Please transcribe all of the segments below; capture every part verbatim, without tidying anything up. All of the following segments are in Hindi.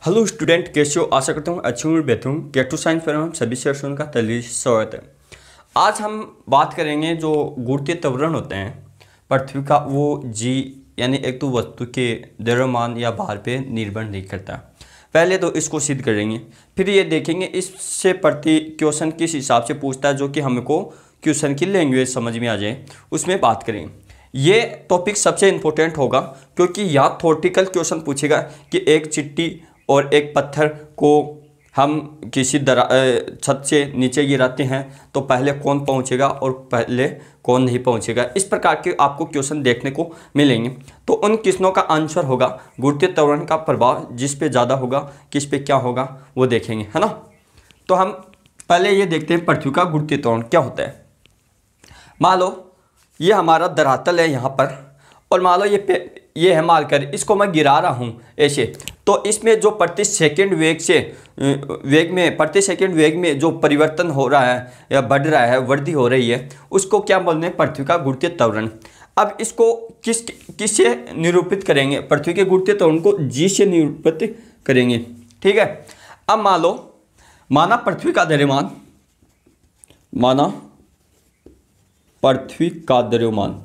हेलो स्टूडेंट, कैसे हो? आशा करता हूँ अच्छी हूँ, बेहतर हूँ। गेट टू साइंस पर हम सभी सेक्शन का तहलील स्वागत है। आज हम बात करेंगे जो गुरुत्वीय त्वरण होते हैं पृथ्वी का, वो जी यानी एक तो वस्तु के द्रव्यमान या भार पे निर्भर नहीं करता। पहले तो इसको सिद्ध करेंगे, फिर ये देखेंगे इससे प्रति क्वेश्चन किस हिसाब से पूछता है, जो कि हमको क्वेश्चन की लैंग्वेज समझ में आ जाए, उसमें बात करेंगे। ये टॉपिक सबसे इम्पोर्टेंट होगा क्योंकि यहाँ थ्योरेटिकल क्वेश्चन पूछेगा कि एक चिट्टी और एक पत्थर को हम किसी दरा छत से नीचे गिराते हैं तो पहले कौन पहुंचेगा और पहले कौन नहीं पहुंचेगा। इस प्रकार के आपको क्वेश्चन देखने को मिलेंगे। तो उन क्वेश्चनों का आंसर होगा गुरुत्वीय त्वरण का प्रभाव जिस पे ज़्यादा होगा, किस पे क्या होगा, वो देखेंगे, है ना। तो हम पहले ये देखते हैं पृथ्वी का गुरुत्वीय त्वरण क्या होता है। मान लो ये हमारा धरातल है यहाँ पर, और मान लो ये ये है मालकर, इसको मैं गिरा रहा हूँ ऐसे, तो इसमें जो प्रति सेकंड वेग से वेग में प्रति सेकंड वेग में जो परिवर्तन हो रहा है या बढ़ रहा है, वृद्धि हो रही है, उसको क्या बोलते हैं? पृथ्वी का गुरुत्वीय त्वरण। अब इसको किस किससे निरूपित करेंगे? पृथ्वी के गुरुत्वीय त्वरण को जी से निरूपित करेंगे, ठीक है। अब मान लो माना पृथ्वी का द्रव्यमान, माना पृथ्वी का द्रव्यमान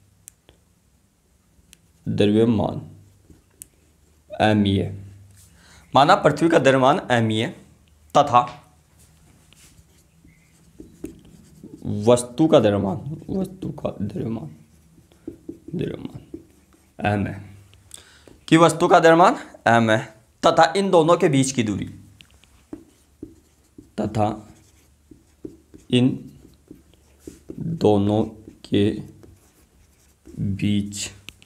द्रव्यमान एम ई है। माना पृथ्वी का द्रव्यमान एम ई है तथा वस्तु का द्रव्यमान वस्तु का द्रव्यमान द्रव्यमान एम है, कि वस्तु का द्रव्यमान एम है तथा इन दोनों के बीच की दूरी तथा इन दोनों के बीच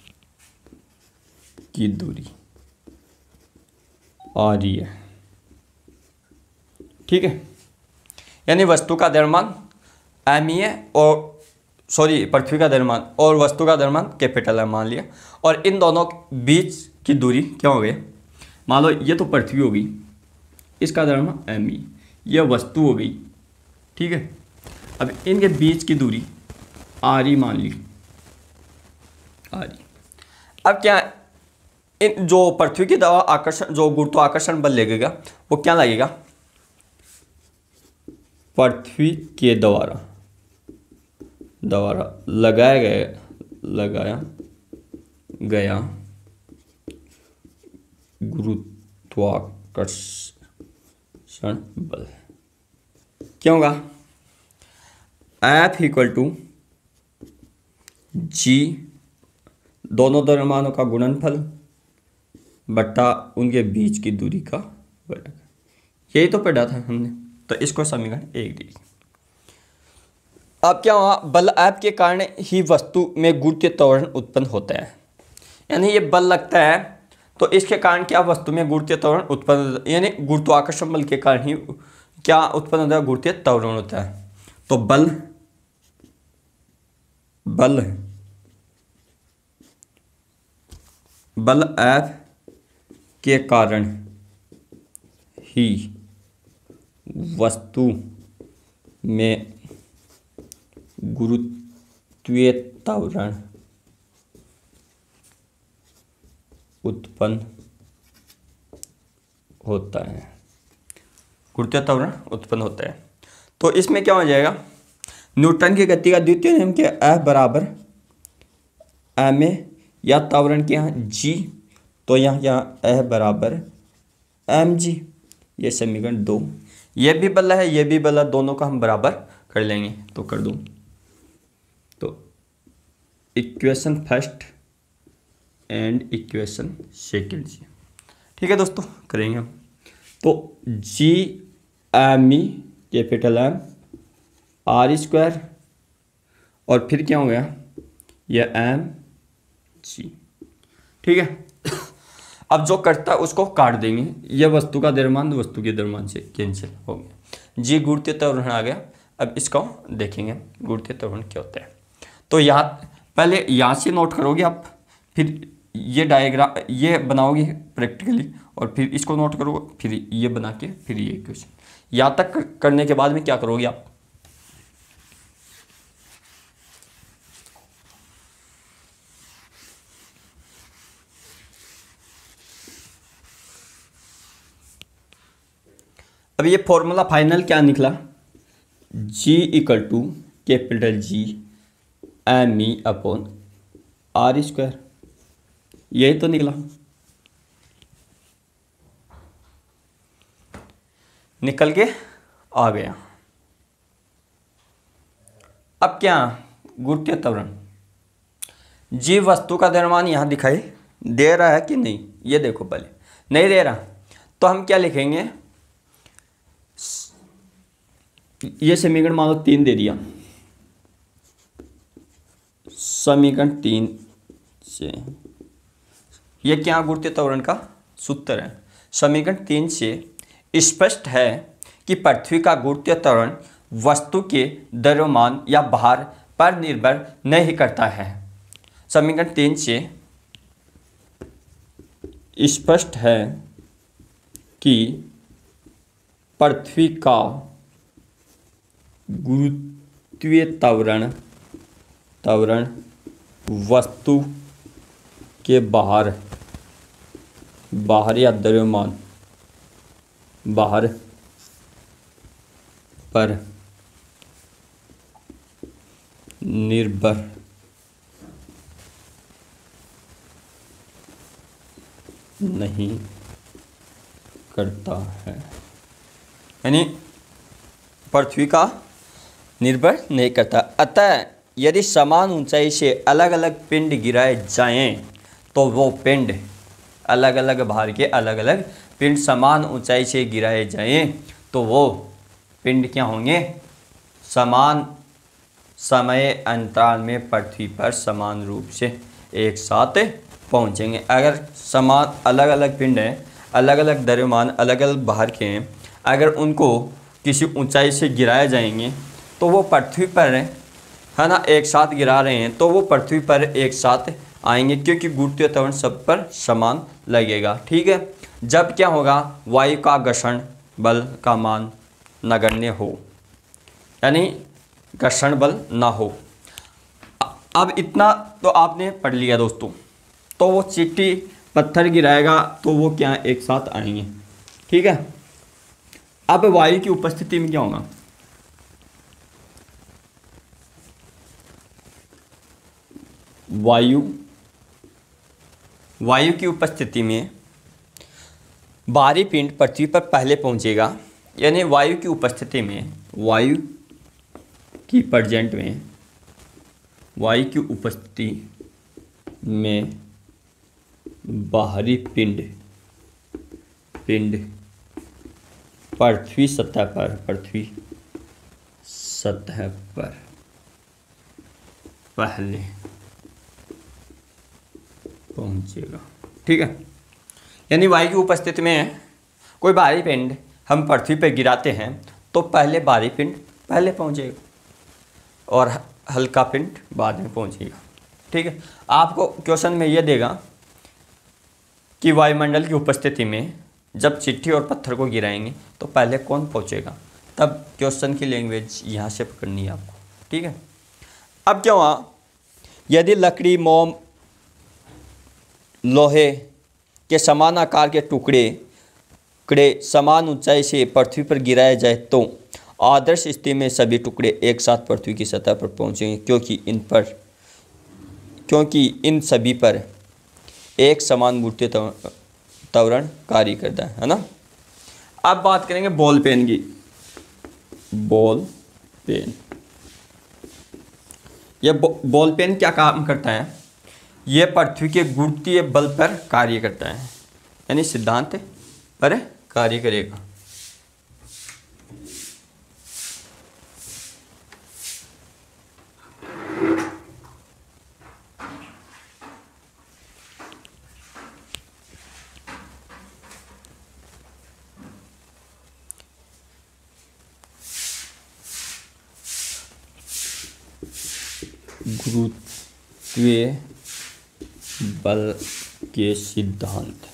की दूरी आ रही है, ठीक है। यानी वस्तु का द्रव्यमान एम ई है और सॉरी पृथ्वी का द्रव्यमान और वस्तु का द्रव्यमान कैपिटल है मान लिया, और इन दोनों के बीच की दूरी क्या हो गई? मान लो ये तो पृथ्वी हो गई, इसका द्रव्यमान एम ई, यह वस्तु हो गई, ठीक है। अब इनके बीच की दूरी आर ई मान ली, आर ई। अब क्या इन जो पृथ्वी की दवा आकर्षण जो गुरुत्वाकर्षण बल लगेगा वो क्या लगेगा? पृथ्वी के द्वारा द्वारा लगाया गया लगाया गया गुरुत्वाकर्षण बल क्या होगा? एफ इक्वल टू जी, दोनों द्रव्यमानों का गुणनफल बट्टा उनके बीच की दूरी का वर्ग। यही तो पढ़ा था हमने, तो इसको समीकरण एक दी। अब क्या हुआ? बल ऐप के कारण ही वस्तु में गुरुत्वीय त्वरण उत्पन्न होता है। यानी ये बल लगता है तो इसके कारण क्या वस्तु में गुरुत्वीय त्वरण उत्पन्न, यानी गुरुत्वाकर्षण बल के कारण ही क्या उत्पन्न होता है? गुरुत्वीय त्वरण होता है। तो बल बल बल ऐप के कारण ही वस्तु में गुरुत्वीय त्वरण उत्पन्न होता है गुरुत्वीय त्वरण उत्पन्न होता है। तो इसमें क्या हो जाएगा? न्यूटन की गति का द्वितीय नियम के एफ बराबर एम ए, या त्वरण के यहाँ जी, तो यहाँ यहाँ एफ बराबर एम जी। ये समीकरण दो, ये भी बल है ये भी बल है, दोनों का हम बराबर कर लेंगे। तो कर दूँ तो equation first and equation second जी, ठीक है दोस्तों, करेंगे हम। तो G M E capital M R square, और फिर क्या हो गया? यह एम जी, ठीक है। अब जो करता है उसको काट देंगे, यह वस्तु का द्रव्यमान वस्तु के द्रव्यमान से कैंसिल हो गया, जी गुरुत्वीय त्वरण आ गया। अब इसको देखेंगे गुरुत्वीय त्वरण क्या होता है। तो यहाँ पहले यहाँ से नोट करोगे आप, फिर ये डायग्राम ये बनाओगे प्रैक्टिकली, और फिर इसको नोट करोगे, फिर ये बना के फिर ये क्वेश्चन। यहाँ तक करने के बाद में क्या करोगे आप? अब ये फॉर्मूला फाइनल क्या निकला, जी equal to capital G M E upon R square, यही तो निकला। निकल के आ गया। अब क्या, गुरुत्वीय त्वरण, जी वस्तु का द्रव्यमान यहां दिखाई दे रहा है कि नहीं, ये देखो पहले नहीं दे रहा, तो हम क्या लिखेंगे, ये समीकरण मान लो तीन दे दिया, समीकरण तीन से ये क्या गुरुत्वीय त्वरण का सूत्र है। समीकरण तीन से स्पष्ट है कि पृथ्वी का गुरुत्वीय त्वरण वस्तु के द्रव्यमान या भार पर निर्भर नहीं करता है। समीकरण तीन से स्पष्ट है कि पृथ्वी का गुरुत्वीय त्वरण त्वरण वस्तु के बाहर बाहर या द्रव्यमान बाहर पर निर्भर नहीं करता है, यानी पृथ्वी का निर्भर नहीं करता। अतः यदि समान ऊंचाई से अलग अलग पिंड गिराए जाएं तो वो पिंड, अलग अलग भार के अलग अलग पिंड समान ऊंचाई से गिराए जाएं तो वो पिंड क्या होंगे, समान समय अंतराल में पृथ्वी पर समान रूप से एक साथ पहुंचेंगे। अगर समान अलग अलग पिंड हैं, अलग अलग द्रव्यमान अलग अलग भार के हैं, अगर उनको किसी ऊंचाई से गिराए जाएंगे तो वो पृथ्वी पर है ना एक साथ गिरा रहे हैं तो वो पृथ्वी पर एक साथ आएंगे, क्योंकि गुरुत्वीय त्वरण सब पर समान लगेगा। ठीक है, जब क्या होगा, वायु का घर्षण बल का मान नगण्य हो, यानी घर्षण बल ना हो। अब इतना तो आपने पढ़ लिया दोस्तों, तो वो चींटी पत्थर गिराएगा तो वो क्या एक साथ आएंगे। ठीक है, अब वायु की उपस्थिति में क्या होगा, वायु वायु की उपस्थिति में भारी पिंड पृथ्वी पर पहले पहुंचेगा, यानी वायु की उपस्थिति में वायु की प्रेजेंट में वायु की उपस्थिति में बाहरी पिंड पिंड पृथ्वी सतह पर पृथ्वी सतह पर पहले पहुंचेगा। ठीक है, यानी वायु की उपस्थिति में कोई भारी पिंड हम पृथ्वी पर गिराते हैं तो पहले भारी पिंड पहले पहुंचेगा और हल्का पिंड बाद में पहुंचेगा। ठीक है, आपको क्वेश्चन में यह देगा कि वायुमंडल की उपस्थिति में जब चिट्ठी और पत्थर को गिराएंगे तो पहले कौन पहुंचेगा, तब क्वेश्चन की लैंग्वेज यहाँ से पकड़नी है आपको। ठीक है, अब क्या हुआ, यदि लकड़ी, मोम, लोहे के समान आकार के टुकड़े टुकड़े समान ऊंचाई से पृथ्वी पर गिराए जाए तो आदर्श स्थिति में सभी टुकड़े एक साथ पृथ्वी की सतह पर पहुंचेंगे, क्योंकि इन पर क्योंकि इन सभी पर एक समान गुरुत्वीय त्वरण कार्य करता है, है ना। अब बात करेंगे बॉल पेन की। बॉल पेन, ये बॉल पेन क्या काम करता है, ये पृथ्वी के गुरुत्वीय बल पर कार्य करता है, यानी सिद्धांत पर कार्य करेगा। गुरुत्वीय बल के सिद्धांत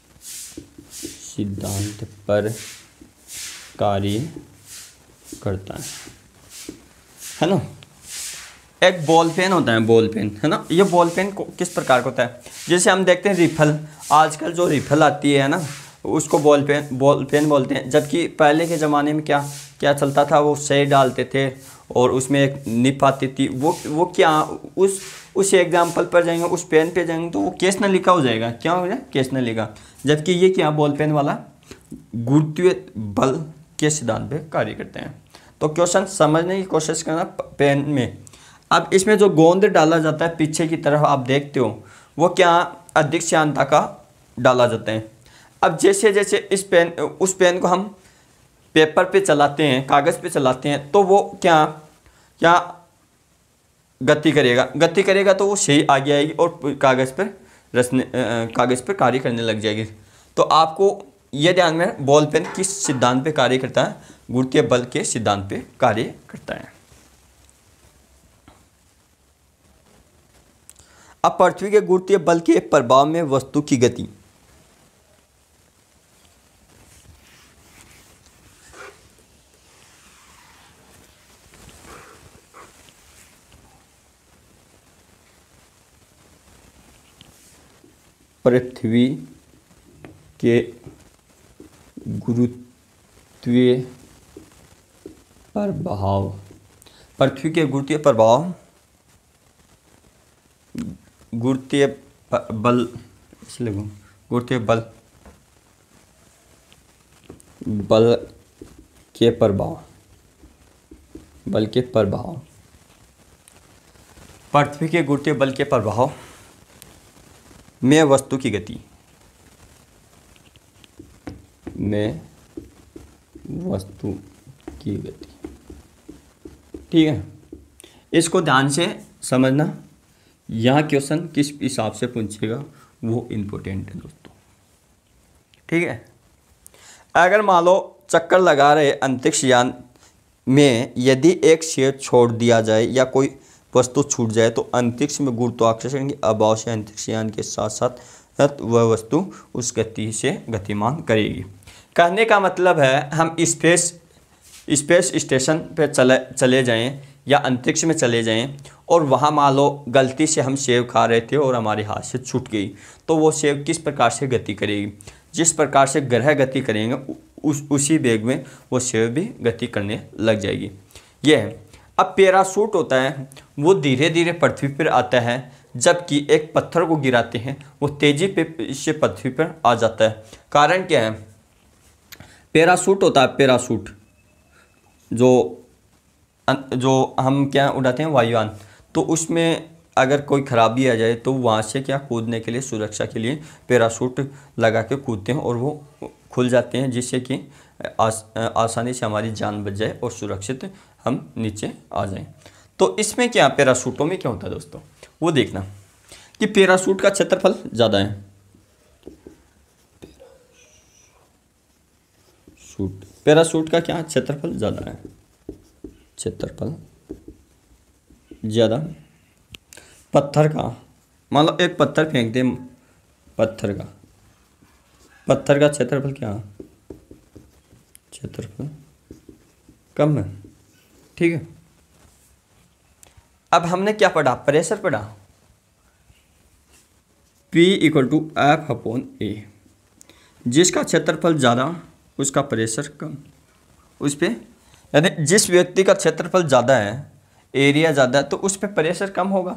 सिद्धांत पर कार्य करता है है ना। एक बॉल पेन होता है, बॉल पेन, है ना। ये बॉल पेन किस प्रकार का होता है, जैसे हम देखते हैं रिफल, आजकल जो रिफल आती है ना उसको बॉल पेन बॉल पेन बोलते हैं। जबकि पहले के ज़माने में क्या क्या चलता था, वो स्याही डालते थे और उसमें एक निप आती थी। वो वो क्या उस उस एग्जाम्पल पर जाएंगे, उस पेन पे जाएंगे तो वो केस न लिखा हो जाएगा। क्या हो जाए? केस न लिखा। जबकि ये क्या बॉल पेन वाला गुरुत्वीय बल के सिद्धांत पे कार्य करते हैं। तो क्वेश्चन समझने की कोशिश करना पेन में। अब इसमें जो गोंद डाला जाता है पीछे की तरफ आप देखते हो, वो क्या अधिक श्यानता का डाला जाता है। अब जैसे जैसे इस पेन उस पेन को हम पेपर पे चलाते हैं, कागज़ पे चलाते हैं, तो वो क्या क्या गति करेगा गति करेगा तो वो सही आगे आएगी और कागज़ पर रचने कागज़ पर कार्य करने लग जाएगी। तो आपको ये ध्यान में, बॉल पेन किस सिद्धांत पे कार्य करता है? गुरुत्वीय बल के सिद्धांत पे कार्य करता है। अब पृथ्वी के गुरुत्वीय बल के प्रभाव में वस्तु की गति। पृथ्वी के गुरुत्वीय प्रभाव पृथ्वी के गुरुत्वीय प्रभाव गुरुत्वीय बल इसलिए गुरुत्वीय बल बल के प्रभाव बल के प्रभाव पृथ्वी के गुरुत्वीय बल के प्रभाव में वस्तु की गति में वस्तु की गति। ठीक है, इसको ध्यान से समझना। यहाँ क्वेश्चन किस हिसाब से पूछेगा वो इम्पोर्टेंट है दोस्तों। ठीक है, अगर मान लो चक्कर लगा रहे अंतरिक्ष यान में यदि एक शेर छोड़ दिया जाए या कोई वस्तु छूट जाए तो अंतरिक्ष में गुरुत्वाकर्षण के अभाव से अंतरिक्ष यान के साथ साथ वह वस्तु उस गति से गतिमान करेगी। कहने का मतलब है हम स्पेस स्पेस स्टेशन पे चले चले जाएं या अंतरिक्ष में चले जाएं और वहाँ मान लो गलती से हम सेब खा रहे थे और हमारे हाथ से छूट गई, तो वो सेब किस प्रकार से गति करेगी? जिस प्रकार से ग्रह गति करेंगे उस उसी वेग में वो सेब भी गति करने लग जाएगी। ये है। अब पैराशूट होता है वो धीरे धीरे पृथ्वी पर आता है, जबकि एक पत्थर को गिराते हैं वो तेजी पे से पृथ्वी पर आ जाता है। कारण क्या है? पैराशूट होता है, पैराशूट जो जो हम क्या उड़ाते हैं वायुयान, तो उसमें अगर कोई खराबी आ जाए तो वहाँ से क्या कूदने के लिए, सुरक्षा के लिए पैराशूट लगा के कूदते हैं और वो खुल जाते हैं, जिससे कि आस, आसानी से हमारी जान बच जाए और सुरक्षित हम नीचे आ जाएं। तो इसमें क्या पैराशूटों में क्या होता है दोस्तों, वो देखना कि पैराशूट का क्षेत्रफल ज़्यादा है। शूट पैराशूट का क्या क्षेत्रफल ज़्यादा है, क्षेत्रफल ज़्यादा। पत्थर का, मान लो एक पत्थर फेंक दे, पत्थर का पत्थर का क्षेत्रफल क्या है? क्षेत्रफल कम है। ठीक है, अब हमने क्या पढ़ा? प्रेशर पढ़ा। P equal to F upon A. जिसका क्षेत्रफल ज़्यादा उसका प्रेशर कम। उस पर यानी जिस व्यक्ति का क्षेत्रफल ज़्यादा है, एरिया ज़्यादा है, तो उस पर प्रेशर कम होगा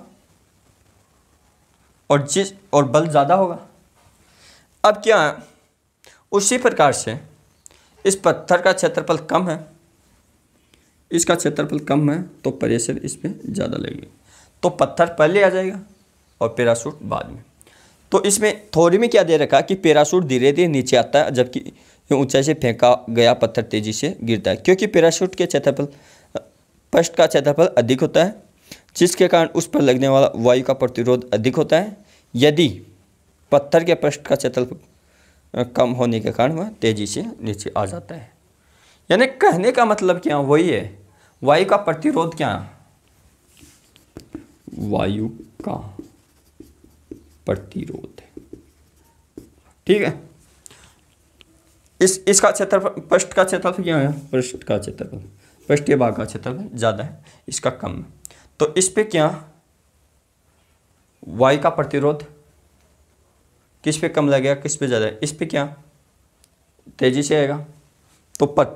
और जिस और बल ज़्यादा होगा। अब क्या है? उसी प्रकार से इस पत्थर का क्षेत्रफल कम है, इसका क्षेत्रफल कम है, तो प्रेशर इस पर ज़्यादा लगेगा, तो पत्थर पहले आ जाएगा और पैराशूट बाद में। तो इसमें थ्योरी में क्या दे रखा कि पैराशूट धीरे धीरे नीचे आता है, जबकि ऊंचाई से फेंका गया पत्थर तेजी से गिरता है, क्योंकि पैराशूट के क्षेत्रफल पृष्ठ का क्षेत्रफल अधिक होता है, जिसके कारण उस पर लगने वाला वायु का प्रतिरोध अधिक होता है। यदि पत्थर के पृष्ठ का क्षेत्रफल कम होने के कारण वह तेजी से नीचे आ जाता है। यानी कहने का मतलब क्या वही है, वायु का प्रतिरोध क्या है? वायु का प्रतिरोध। ठीक है, इस इसका क्षेत्रफल पृष्ठ का क्षेत्रफल क्या है? पृष्ठ का क्षेत्रफल, पृष्ठीय भाग का क्षेत्रफल ज़्यादा है, इसका कम है। तो इस पे क्या वायु का प्रतिरोध किस पे कम लगेगा, किस पे ज़्यादा है? इस पे क्या तेजी से आएगा। तो पर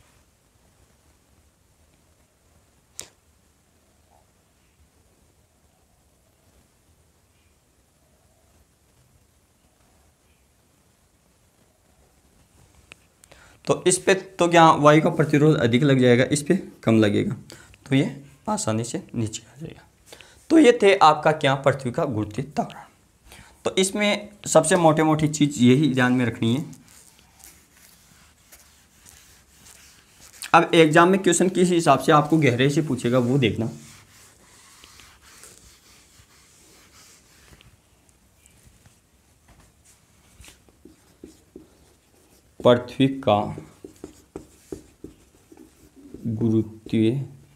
तो इस पे तो क्या वायु का प्रतिरोध अधिक लग जाएगा, इस पे कम लगेगा, तो ये आसानी से नीचे आ जाएगा। तो ये थे आपका क्या, पृथ्वी का गुरुत्वीय त्वरण। तो इसमें सबसे मोटे मोटी चीज़ यही ध्यान में रखनी है। अब एग्जाम में क्वेश्चन किस हिसाब से आपको गहरे से पूछेगा वो देखना। पृथ्वी का गुरुत्वीय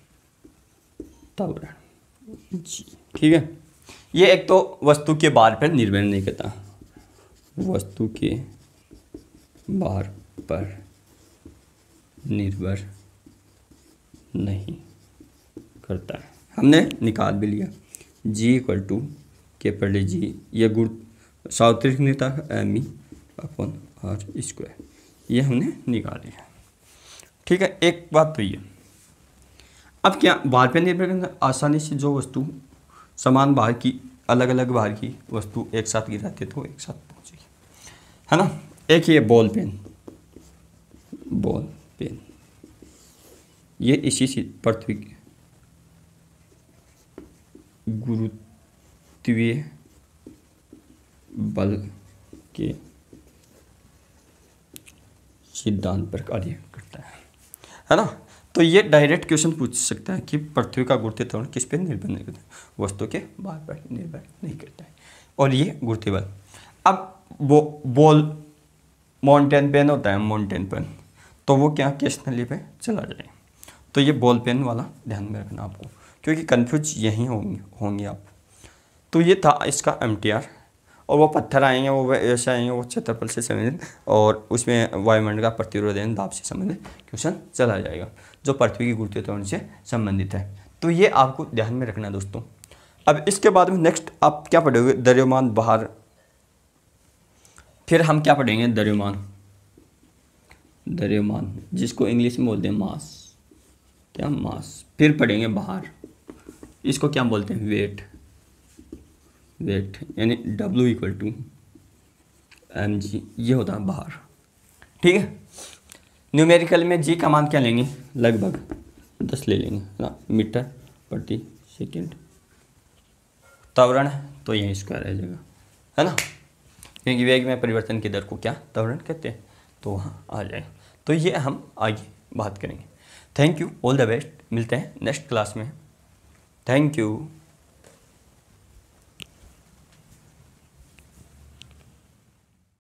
त्वरण जी, ठीक है। ये एक तो वस्तु के भार पर निर्भर नहीं करता, वस्तु के भार पर निर्भर नहीं करता है, हमने निकाल भी लिया। जी इक्वल टू के पर जी, ये गुण सार्वत्रिक नेता M E upon R square, ये हमने निकाल लिया, ठीक है। एक बात तो ये, अब क्या भार पर निर्भर करना, आसानी से जो वस्तु समान भार की, अलग अलग भार की वस्तु एक साथ गिराते तो एक साथ पहुंचेगी, है ना। एक ये बॉल पेन, बॉल पेन ये इसी से पृथ्वी के गुरुत्वीय बल के सिद्धांत पर कार्य करता है, है ना। तो ये डायरेक्ट क्वेश्चन पूछ सकता है कि पृथ्वी का गुरुत्वीय त्वरण किस पे निर्भर नहीं करता है, वस्तु के भार पर निर्भर नहीं करता है, और ये गुरुत्वीय बल। अब वो बॉल माउंटेन पेन होता है, माउंटेन पेन, तो वो क्या किस नली पे चला जाए, तो ये बॉल पेन वाला ध्यान में रखना आपको, क्योंकि कन्फ्यूज यहीं होंगे होंगे आप। तो ये था इसका एम टी आर, और वो पत्थर आएंगे, वो ऐसे आएंगे, वो क्षेत्रफल से संबंधित, और उसमें वायुमंडल का प्रतिरोध दाब से संबंधित क्वेश्चन चला जाएगा, जो पृथ्वी की गुरुत्वीय त्वरण से संबंधित है। तो ये आपको ध्यान में रखना दोस्तों। अब इसके बाद में नेक्स्ट आप क्या पढ़ोगे, द्रव्यमान भार, फिर हम क्या पढ़ेंगे, द्रव्यमान, द्रव्यमान जिसको इंग्लिश में बोलते हैं मास, क्या मास। फिर पढ़ेंगे भार, इसको क्या बोलते हैं, वेट, वेट यानी W equal to M G, ये होता है भार, ठीक है। न्यूमेरिकल में जी का मान क्या लेंगे, लगभग दस ले लेंगे, है ना, मीटर प्रति सेकंड। त्वरण तो यही स्क्वायर आ जाएगा, है ना, क्योंकि वेग में परिवर्तन की दर को क्या त्वरण कहते हैं, तो वहाँ आ जाएगा। तो ये हम आगे बात करेंगे। Thank you, all the best, मिलते हैं नेक्स्ट क्लास में। Thank you.